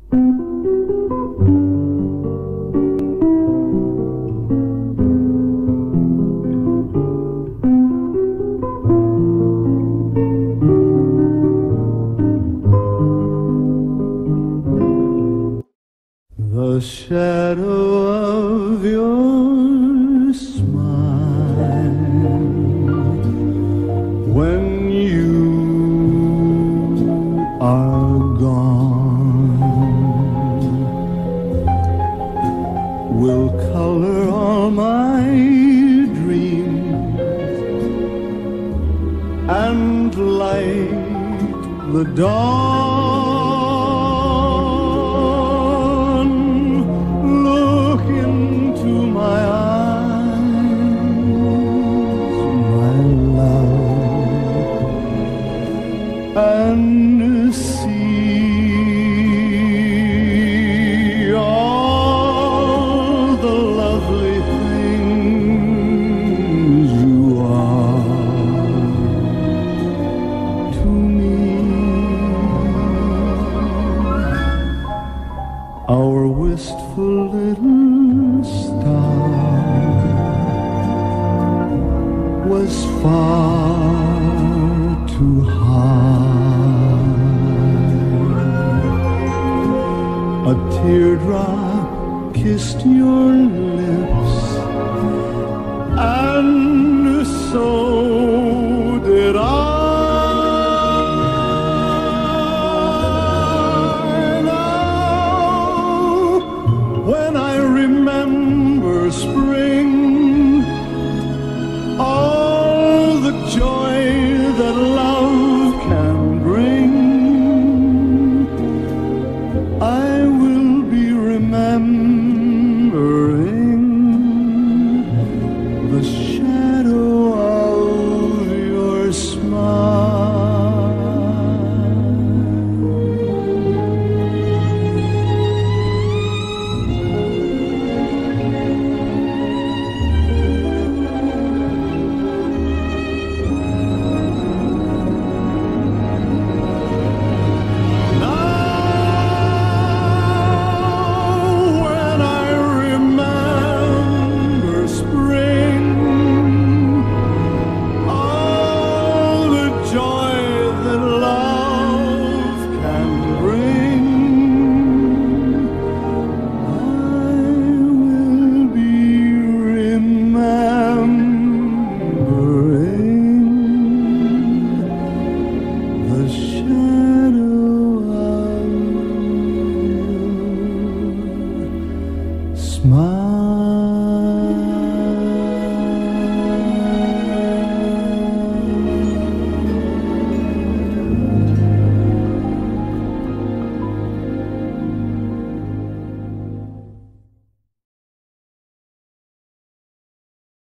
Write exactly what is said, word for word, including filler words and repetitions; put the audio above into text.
The shadow of your smile when you are gone will color all my dreams and light the dawn. And see all the lovely things you are to me. Our wistful little star was far too high. A teardrop kissed your lips, and so did I. Now, when I remember spring, all the joy that love can bring, I will be remembering the shadow of your smile. Smile.